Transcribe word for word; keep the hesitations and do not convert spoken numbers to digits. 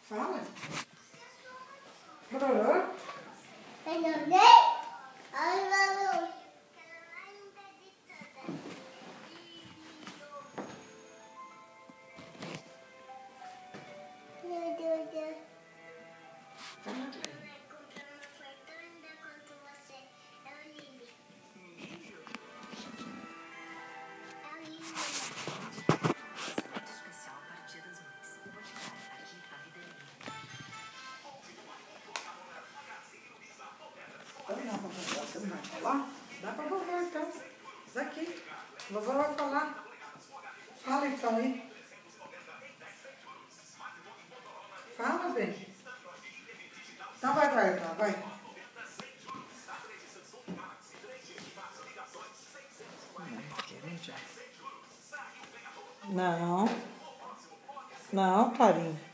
Fala. Pororô. Você não vai falar? Dá pra vovó então. Daqui. Vovó vai falar. Fala então aí. Fala, bem. Então vai, vai, então, vai. Não. Não, Clarinha.